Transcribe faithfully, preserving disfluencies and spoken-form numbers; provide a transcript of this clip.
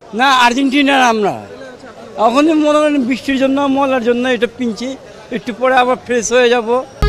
না আর্জেন্টিনার আমরা এখন মনে করেন বৃষ্টির জন্য মলার জন্য এটা পিনছি, একটু পরে আবার ফ্রেশ হয়ে যাব।